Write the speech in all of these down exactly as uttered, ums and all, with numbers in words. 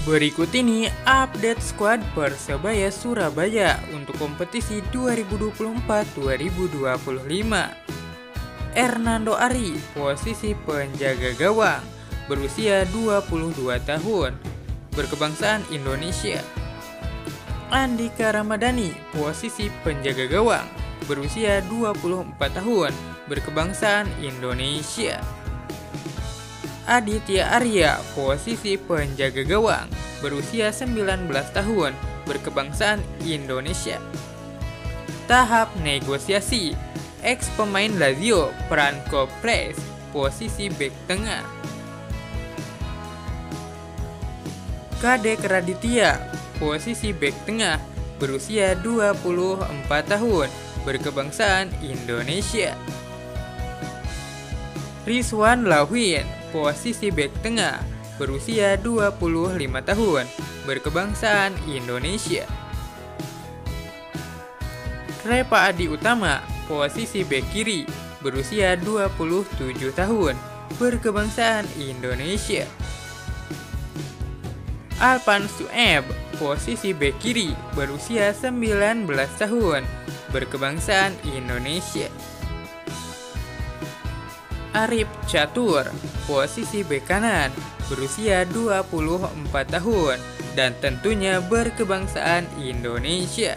Berikut ini update skuad Persebaya Surabaya untuk kompetisi dua ribu dua puluh empat dua ribu dua puluh lima. Hernando Ari, posisi penjaga gawang, berusia dua puluh dua tahun, berkebangsaan Indonesia. Andika Ramadhani, posisi penjaga gawang, berusia dua puluh empat tahun, berkebangsaan Indonesia. Aditya Arya, posisi penjaga gawang, berusia sembilan belas tahun, berkebangsaan Indonesia. Tahap negosiasi, ex pemain Lazio, Franco Press, posisi bek tengah. Kadek Raditya, posisi bek tengah, berusia dua puluh empat tahun, berkebangsaan Indonesia. Rizwan Lawin, posisi bek tengah, berusia dua puluh lima tahun, berkebangsaan Indonesia. Repa Adi Utama, posisi bek kiri, berusia dua puluh tujuh tahun, berkebangsaan Indonesia. Alpan Sueb, posisi bek kiri, berusia sembilan belas tahun, berkebangsaan Indonesia. Arif Catur, posisi bek kanan, berusia dua puluh empat tahun, dan tentunya berkebangsaan Indonesia.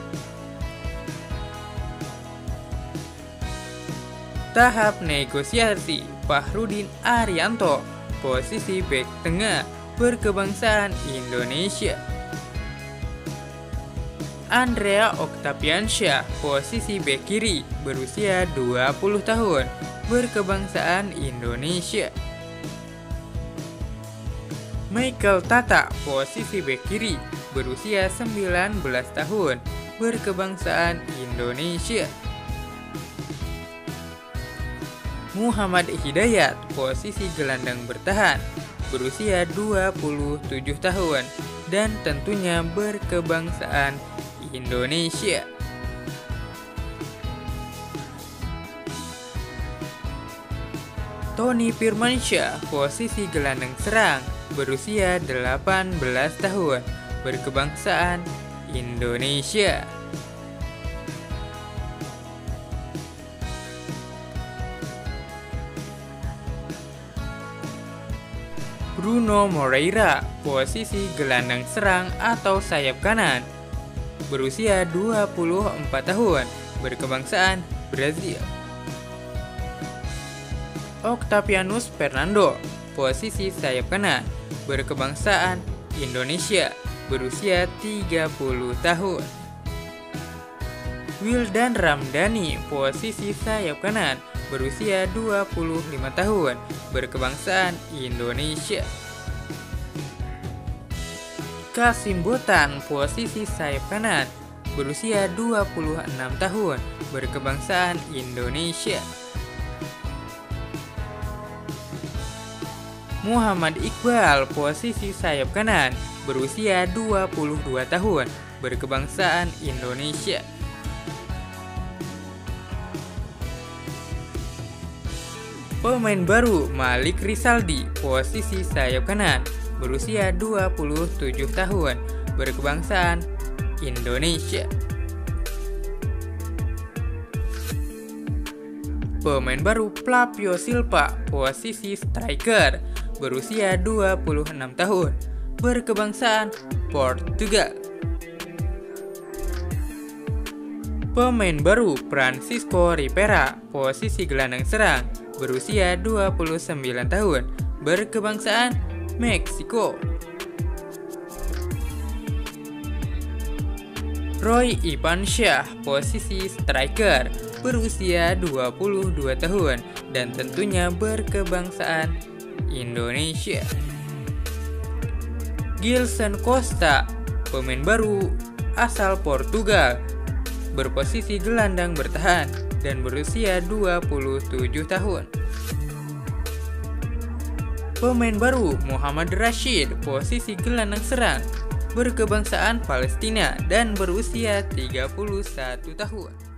Tahap negosiasi, Fahrudin Arianto, posisi bek tengah, berkebangsaan Indonesia. Andrea Octaviansyah, posisi bek kiri, berusia dua puluh tahun, berkebangsaan Indonesia. Michael Tata, posisi bek kiri, berusia sembilan belas tahun, berkebangsaan Indonesia. Muhammad Hidayat, posisi gelandang bertahan, berusia dua puluh tujuh tahun, dan tentunya berkebangsaan Indonesia. Tony Firmansyah, posisi gelandang serang, berusia delapan belas tahun, berkebangsaan Indonesia. Bruno Moreira, posisi gelandang serang atau sayap kanan, berusia dua puluh empat tahun, berkebangsaan Brazil. Octavianus Fernando, posisi sayap kanan, berkebangsaan Indonesia, berusia tiga puluh tahun. Wildan Ramdhani, posisi sayap kanan, berusia dua puluh lima tahun, berkebangsaan Indonesia. Kasim Botan, posisi sayap kanan, berusia dua puluh enam tahun, berkebangsaan Indonesia. Muhammad Iqbal, posisi sayap kanan, berusia dua puluh dua tahun, berkebangsaan Indonesia. Pemain baru Malik Rizaldi, posisi sayap kanan, berusia dua puluh tujuh tahun, berkebangsaan Indonesia. Pemain baru Flavio Silva, posisi striker, berusia dua puluh enam tahun, berkebangsaan Portugal. Pemain baru Francisco Rivera, posisi gelandang serang, berusia dua puluh sembilan tahun, berkebangsaan Meksiko. Roy Ivansyah, posisi striker, berusia dua puluh dua tahun, dan tentunya berkebangsaan Indonesia. Gilson Costa, pemain baru asal Portugal, berposisi gelandang bertahan dan berusia dua puluh tujuh tahun. Pemain baru Muhammad Rashid, posisi gelandang serang, berkebangsaan Palestina dan berusia tiga puluh satu tahun.